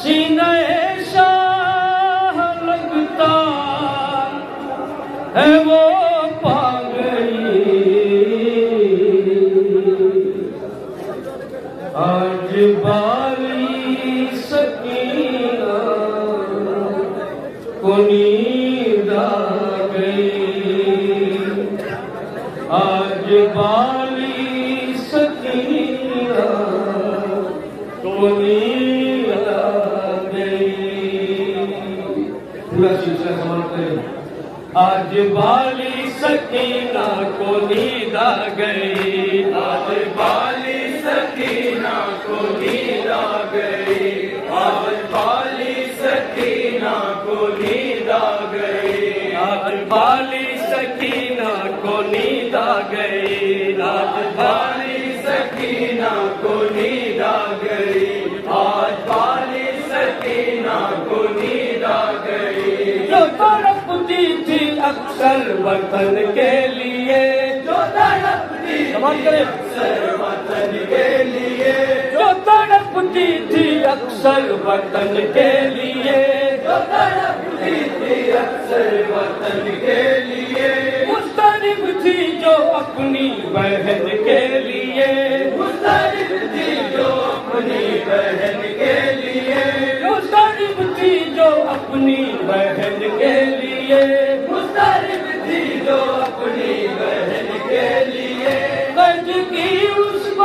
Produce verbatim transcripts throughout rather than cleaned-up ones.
सीने शाह लगता है वो पा गई। आज बाली सकीना को नींद आ गई। आज बाली सकीना को नींद आ गई। पूरा सिलसिला समाप्त करें। आज बाली सकीना को नींद आ गई। आज बाली सकीना को नींद आ गई। आज बाली सकीना को नींद आ गई। आज बाली सकीना को नींद आ गई। आज बाली सकीना को नींद आ गई। आज बाली सकीना को नींद आ गई। जो तड़पती थी अक्सर वतन के लिए, जो तड़पती थी अक्सर वतन के लिए, जो तड़पती थी अक्सर वतन के लिए, जो तड़पती थी अक्सर वतन के लिए, मुस्तरिब थी जो अपनी बहन के लिए, मुस्तरिब थी जो अपनी बहन के लिए, मुस्तरिब थी जो अपनी बहन के लिए, मुस्तरिब थी जो अपनी बहन के लिए, कर्ज की उसको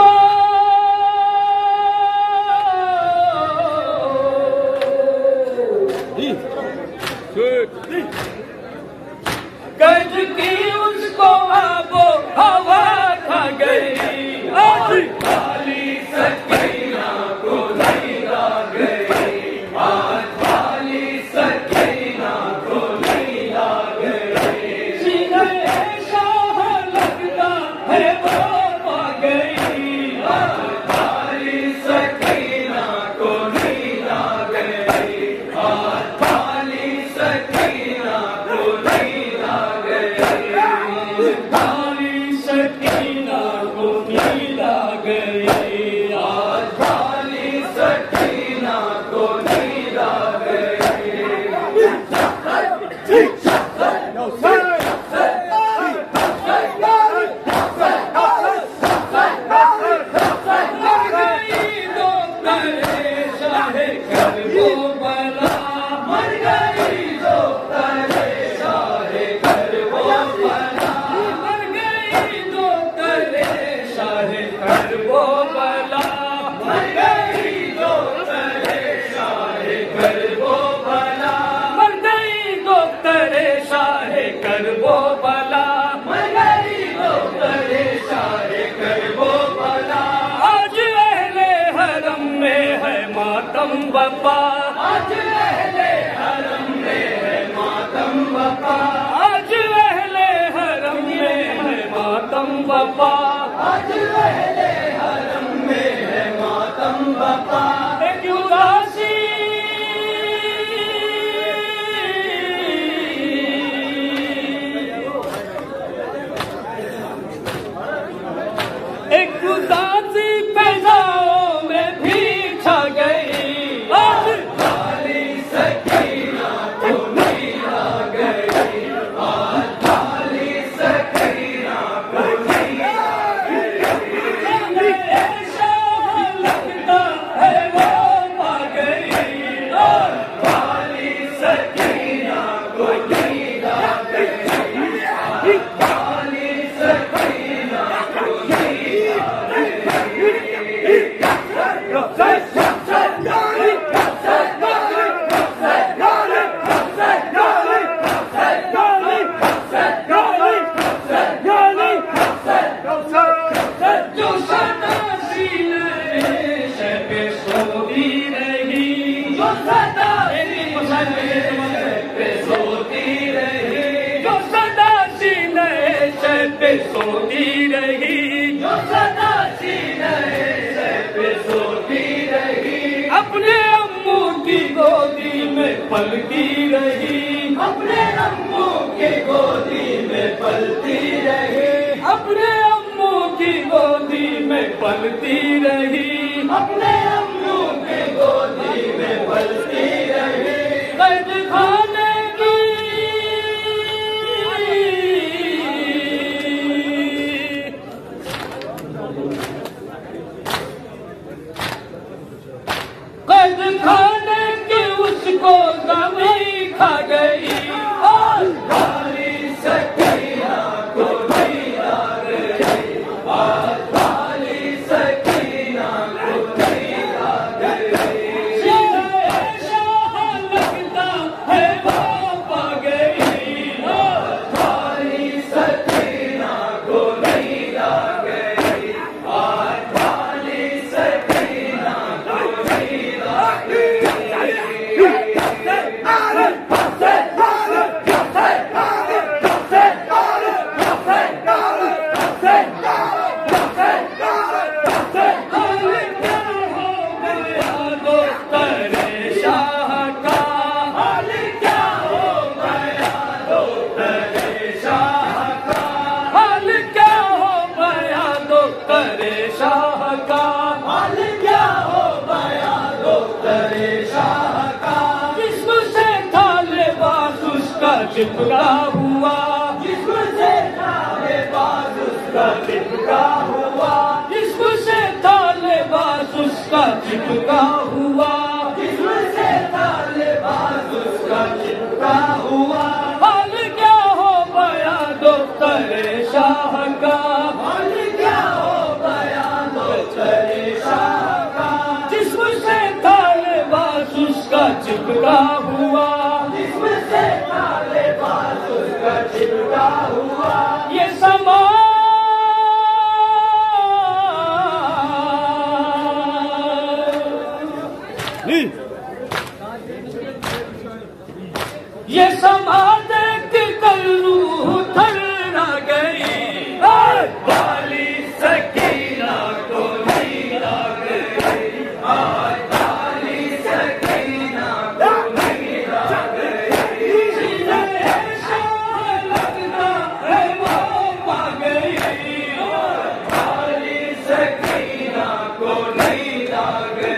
कर्ज की उसको आबो हवा खा गई। आज बाली सकीना को नींद आ गई। आज बाली सकीना को नींद आ गई। सीने शाह लगता है वो पा गई। आज बाली सकीना को नींद आ गई। आज बाली सकीना को नींद आ गई। बाली सकीना को नींद आ गई। आज बाली सकीना को नींद आ गई। मर गई जो करे शाहे कर वो बला। मर गई जो करे शाहे कर वो बला। मर गई जो करे शाहे कर वो बला। मर गई जो करे शाहे कर वो बला। मर गई जो करे शाहे कर वो बला। आज अहले हरम में है मातम बपा। आज अहले हरम में है मातम बपा। आज अहले हरम में है मातम बपा। आज अहले हरम में है मातम बपा। एक उदासी एक उदासी पैदाओं में भी छा गई। आज बाली सकीना को नींद आ गई। आज बाली सकीना को नींद आ गई। शाह लगता है वो पा गई। आज बाली सकीना को नींद आ गई। आज बाली सकीना को नींद आ जो सदा सीने पे सोती रही। जो सदा पे सोती रही। जो सदा सीने पे सोती रही। जो सदा सीने पे सोती रही। अपने अम्मू की गोदी में पलती रही। अपने अम्मू की गोदी में पलती रही। अपने अम्मू की गोदी में पलती रही। अपने अम्मू की गोदी में पलती चिपका हुआ, जिससे तालेबास उसका चिपका हुआ, जिससे तालेबास उसका चिपका हुआ, जिससे तालेबास उसका चिपका हुआ। हाल क्या हो गया दफ्तर शाह का, हाल क्या हो गया दफ्तर शाह का, जिससे तालेबास उसका चिपका हुआ, जिससे तालेबास उसका चिपका हुआ। ये समा ये समा देख कर रूह थर गई, वाली सकीना को नींद आ गई, वाली सकीना को नींद आ गई, लगता है वो पा गई, वाली सकीना को नींद आ गई।